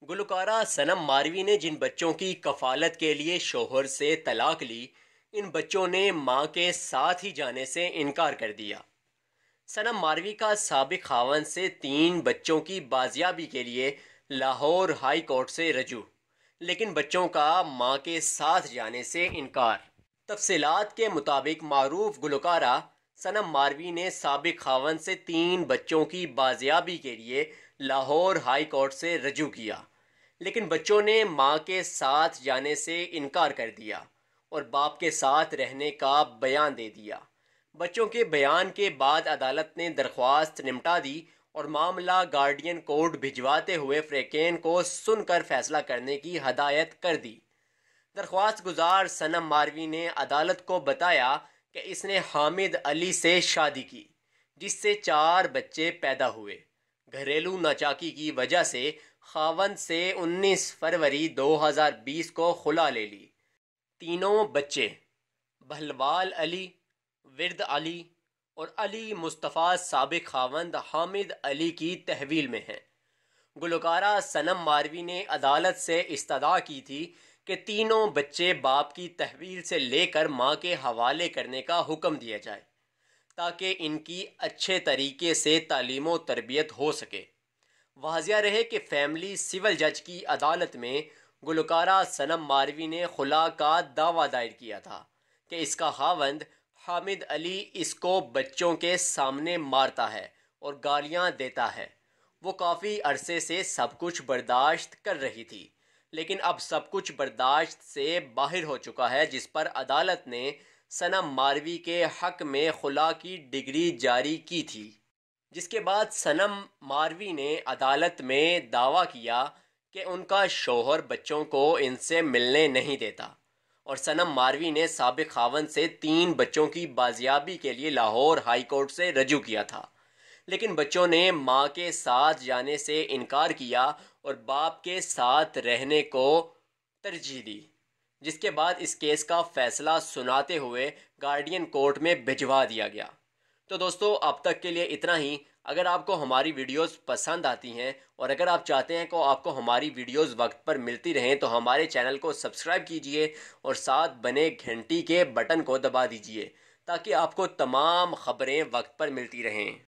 گلوکارہ سنم ماروی نے جن بچوں کی کفالت کے لیے شوہر سے طلاق لی، ان بچوں نے ماں کے ساتھ ہی جانے سے انکار کر دیا۔ سنم ماروی کا سابق خاوند سے 3 بچوں کی بازیابی کے لیے لاہور ہائی کورٹ سے رجوع، لیکن بچوں کا ماں کے ساتھ جانے سے انکار۔ تفصیلات کے مطابق معروف گلوکارہ سنم ماروی نے سابق خاوند سے 3 بچوں کی بازیابی کے لیے لاہور ہائی کورٹ سے رجوع کیا، لیکن بچوں نے ماں کے ساتھ جانے سے انکار کر دیا اور باپ کے ساتھ رہنے کا بیان دے دیا۔ بچوں کے بیان کے بعد عدالت نے درخواست نمٹا دی اور معاملہ گارڈین کورٹ بھجواتے ہوئے فریقین کو سن کر فیصلہ کرنے کی ہدایت کر دی۔ درخواست گزار سنم ماروی نے عدالت کو بتایا کہ اس نے حامد علی سے شادی کی، جس سے 4 بچے پیدا ہوئے۔ گھریلو ناچاکی کی وجہ سے خاوند سے 19 فروری 2020 کو خلا لے لی۔ تینوں بچے بہلوال علی، ورد علی اور علی مصطفیٰ سابق خاوند حامد علی کی تحویل میں ہیں۔ گلوکارہ سنم ماروی نے عدالت سے استدعا کی تھی کہ تینوں بچے باپ کی تحویل سے لے کر ماں کے حوالے کرنے کا حکم دیا جائے تاکہ ان کی اچھے طریقے سے تعلیم و تربیت ہو سکے۔ واضح رہے کہ فیملی سول جج کی عدالت میں گلوکارہ سنم ماروی نے خلا کا دعویٰ دائر کیا تھا کہ اس کا خاوند حامد علی اس کو بچوں کے سامنے مارتا ہے اور گالیاں دیتا ہے۔ وہ کافی عرصے سے سب کچھ برداشت کر رہی تھی، لیکن اب سب کچھ برداشت سے باہر ہو چکا ہے، جس پر عدالت نے سنم ماروی کے حق میں خلا کی ڈگری جاری کی تھی۔ جس کے بعد سنم ماروی نے عدالت میں دعویٰ کیا کہ ان کا شوہر بچوں کو ان سے ملنے نہیں دیتا، اور سنم ماروی نے سابق خاوند سے 3 بچوں کی بازیابی کے لیے لاہور ہائی کورٹ سے رجوع کیا تھا، لیکن بچوں نے ماں کے ساتھ جانے سے انکار کیا اور باپ کے ساتھ رہنے کو ترجیح دی، جس کے بعد اس کیس کا فیصلہ سناتے ہوئے گارڈین کورٹ میں بھجوا دیا گیا۔ تو دوستو، اب تک کے لیے اتنا ہی۔ اگر آپ کو ہماری ویڈیوز پسند آتی ہیں اور اگر آپ چاہتے ہیں کہ آپ کو ہماری ویڈیوز وقت پر ملتی رہیں تو ہمارے چینل کو سبسکرائب کیجئے اور ساتھ بنے گھنٹی کے بٹن کو دبا دیجئے تاکہ آپ کو تمام خبریں وقت پر ملتی رہیں۔